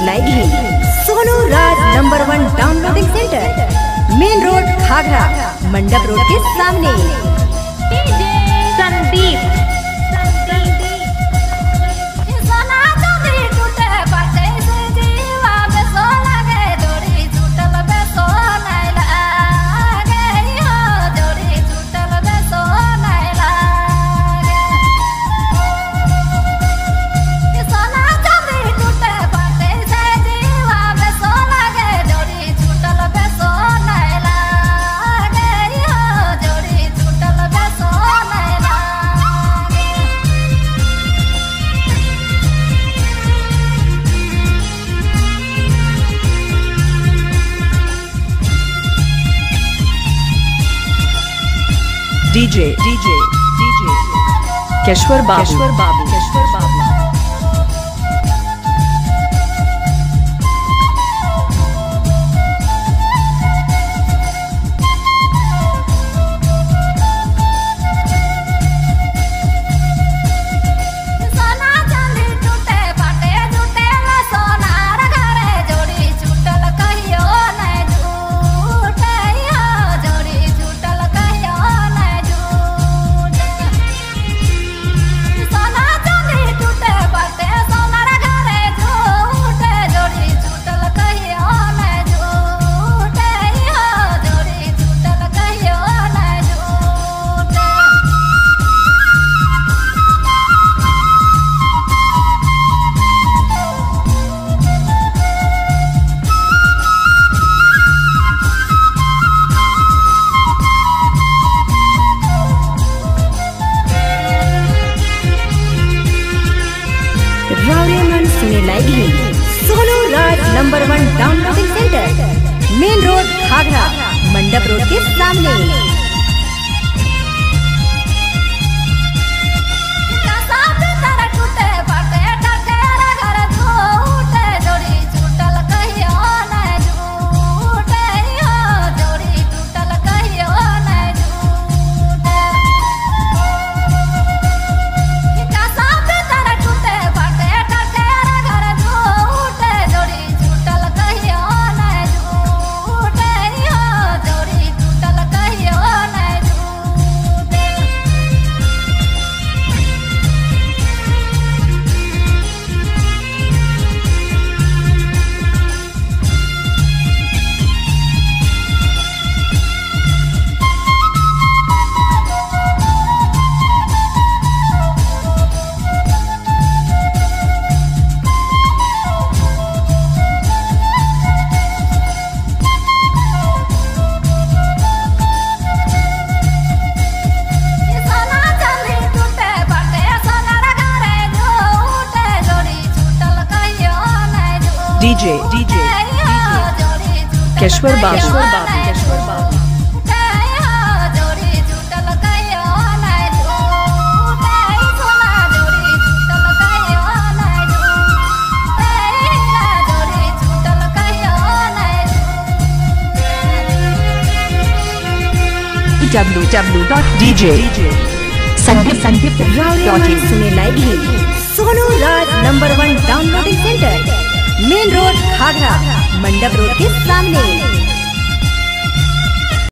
लाएगी Sonu Raj number 1 downloading centre, main road Ghaghra, Mandap road के सामने। संदीप डीजे केशवर बाबू सुने लाएगी Sonu Raj number 1 downloading centre, main road Ghaghra, Mandap road के सामने। डीजे केशवर बाबू संदीप सुने लाएगी Sonu Raj number 1 downloading centre, main road Ghaghra, Mandap road के सामने।